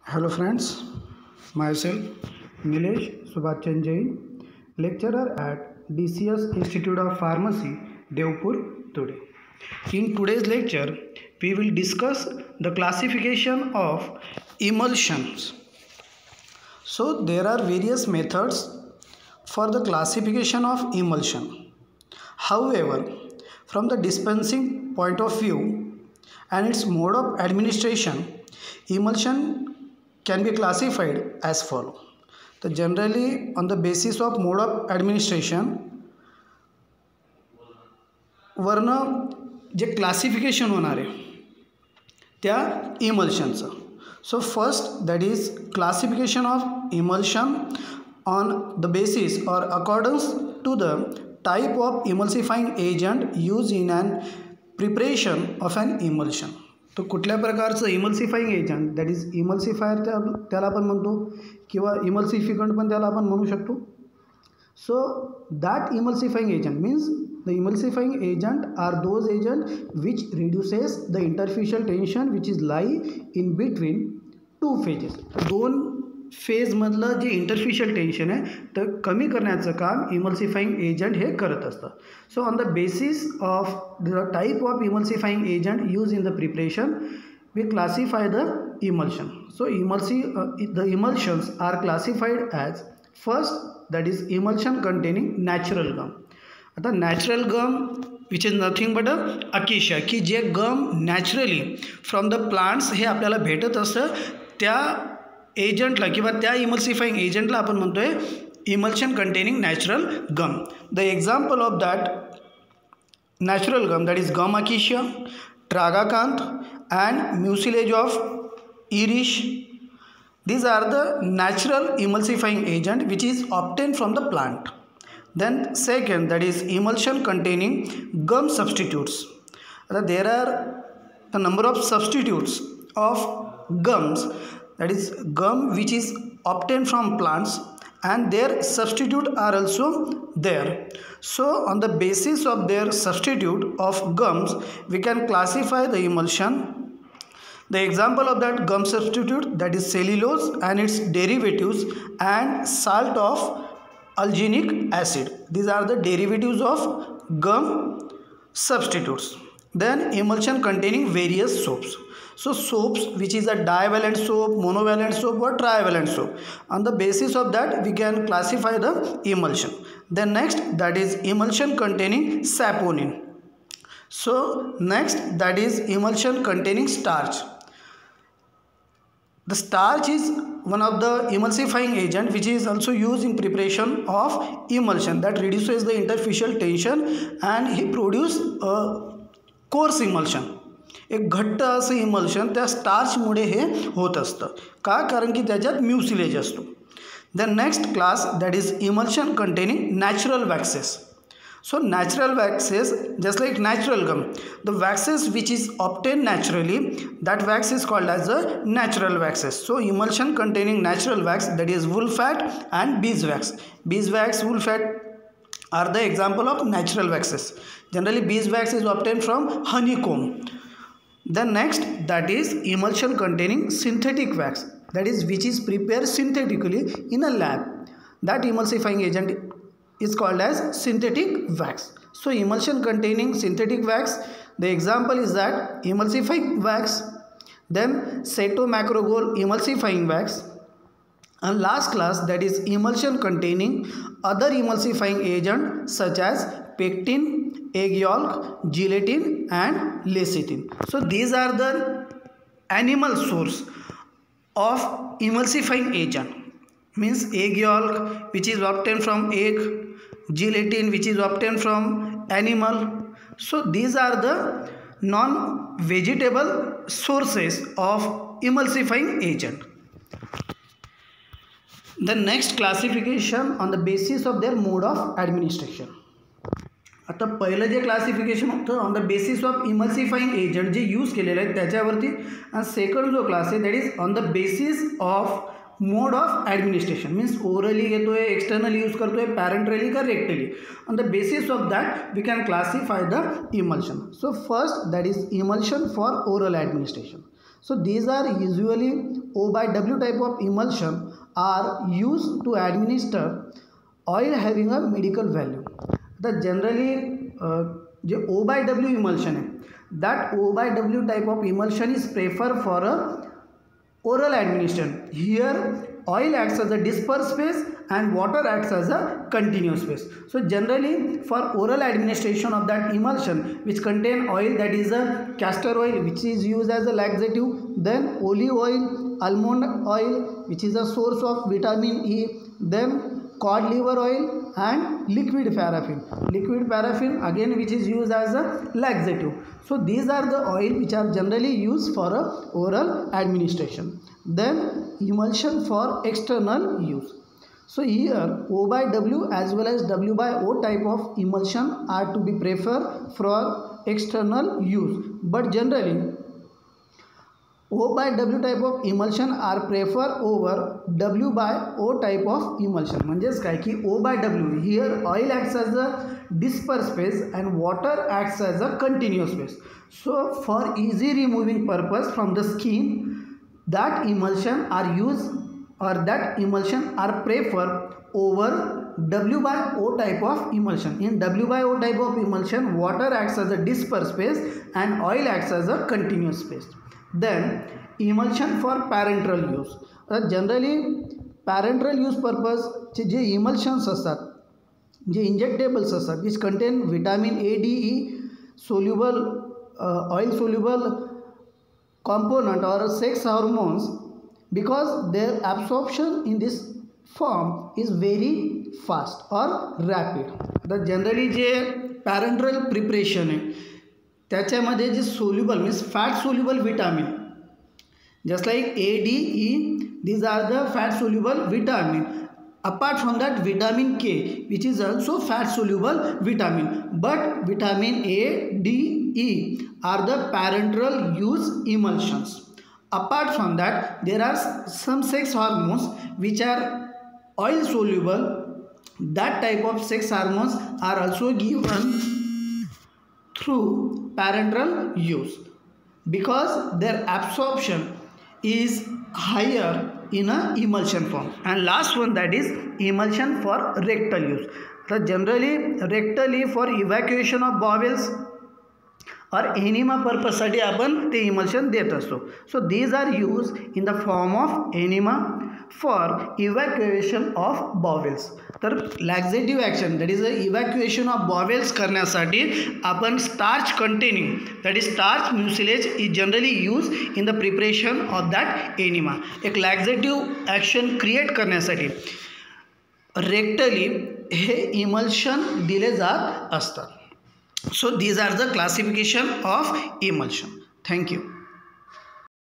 Hello friends, myself Nilesh Subhachan Jain, lecturer at DCS Institute of Pharmacy, Devpur today. In today's lecture, we will discuss the classification of emulsions. So there are various methods for the classification of emulsion. However, from the dispensing point of view and its mode of administration, emulsion can be classified as follow. So generally on the basis of mode of administration वरनं जे classification होणार आहे त्या इमल्शनचं. So first that is classification of emulsion on the basis or accordings to the type of emulsifying agent use in an preparation of an emulsion. तो कुठल्या प्रकारचं emulsifying agent that is emulsifier त्याला आपण म्हणतो किंवा इमल्सिफिकंट पण त्याला आपण म्हणू शकतो. So that emulsifying agent means the emulsifying agent are those agent which reduces the interfacial tension which is lie in between two phases. दोन फेज मधलं जे इंटरफेशियल टेन्शन आहे तर कमी करण्याचं काम इमल्सिफाइंग एजंट हे करत असतं. So on the basis of the type of emulsifying agent use in the preparation we classify the emulsion. So the emulsions are classified as first that is emulsion containing natural gum. आता natural gum which is nothing but acacia की जे gum naturally from the plants हे आपल्याला भेटत असतं त्या एजंटला किंवा त्या इमल्सिफाइंग एजंटला आपण म्हणतो आहे emulsion containing natural gum. The example of that natural gum that is gum acacia, tragacanth and mucilage of irish. These are the natural emulsifying agent which is obtained from the plant. Then second that is emulsion containing gum substitutes. There are the number of substitutes of gums, that is gum which is obtained from plants and their substitute are also there. So on the basis of their substitute of gums we can classify the emulsion. The example of that gum substitute that is cellulose and its derivatives and salt of alginic acid. These are the derivatives of gum substitutes. Then emulsion containing various soaps. So soaps which is a divalent soap, monovalent soap or trivalent soap. On the basis of that we can classify the emulsion. Then next that is emulsion containing saponin. So next that is emulsion containing starch. The starch is one of the emulsifying agent which is also used in preparation of emulsion that reduces the interfacial tension and he produce a coarse emulsion. एक घट्ट असं emulsion त्या स्टार्चमुळे हे होत असतं. का? कारण की त्याच्यात म्युसिलेज असतो. The next class that is emulsion containing natural waxes. So natural waxes, just like natural gum, the waxes which is obtained naturally, that wax is called as the natural waxes. So emulsion containing natural wax that is wool fat and beeswax. Beeswax, wool fat are the example of natural waxes. Generally beeswax is obtained from honeycomb. Then next that is emulsion containing synthetic wax, that is which is prepared synthetically in a lab. That emulsifying agent is called as synthetic wax. So emulsion containing synthetic wax, the example is that emulsifying wax, then cytomacrogol emulsifying wax, and last class that is emulsion containing other emulsifying agent such as pectin, egg yolk, gelatin and lecithin. So these are the animal source of emulsifying agent. Means egg yolk which is obtained from egg, gelatin which is obtained from animal. So these are the non-vegetable sources of emulsifying agent. The next classification on the basis of their mode of administration. आता पहिलं जे classification होतं on the basis of emulsifying agent जे use केलेलं आहे त्याच्यावरती, आणि second जो क्लास आहे that is on the basis of mode of administration. Means orally घेतो आहे, एक्सटर्नल यूज करतो आहे, पॅरेंटली का rectally. On the basis of that we can classify the emulsion. So first that is emulsion for oral administration. So these are usually O by W type of emulsion are used to administer oil having a medical value. The generally जो O by W emulsion है, that O by W type of emulsion is preferred for a oral administration. Here oil acts as a dispersed phase and water acts as a continuous phase. So generally for oral administration of that emulsion which contain oil, that is a castor oil which is used as a laxative, then olive oil, almond oil which is a source of vitamin E, then cod liver oil and liquid paraffin. Liquid paraffin again which is used as a laxative. So these are the oil which are generally used for a oral administration. Then emulsion for external use. So here O by W as well as W by O type of emulsion are to be preferred for external use, but generally O by W type of emulsion are prefer over W by O type of emulsion. म्हणजेच काय की O by W, here oil acts as a dispersed phase and water acts as a continuous phase. So for easy removing purpose from the skin, that emulsion are used or that emulsion are prefer over W by O type of emulsion. In W by O type of emulsion, water acts as a dispersed phase and oil acts as a continuous phase. Then emulsion for parenteral use. Generally parenteral use purpose J emulsions असतात, जे injectables असतात which contain vitamin A, D, E soluble oil soluble component or sex hormones, because their absorption in this form is very fast or rapid. तर generally जे parenteral preparation आहे त्याच्यामध्ये जे soluble means fat soluble vitamin, just like A, D, E, these are the fat soluble vitamin. Apart from that, vitamin K which is also fat soluble vitamin, but vitamin A, D, E are the parenteral use emulsions. Apart from that, there are some sex hormones which are oil soluble. That type of sex hormones are also given through parenteral use because their absorption is higher in a emulsion form. And last one, that is emulsion for rectal use. So generally rectally for evacuation of bowels और enema पर्पजसाठी आपण ते emulsion देत असतो. So these are use in the form of enema for evacuation of bowels. तर laxative action that is a evacuation of bowels करण्यासाठी आपण starch containing that is starch mucilage is generally use in the preparation of that enema. एक laxative action create करण्यासाठी रेक्टली हे emulsion दिले जात असतात. So these are the classification of emulsion. Thank you.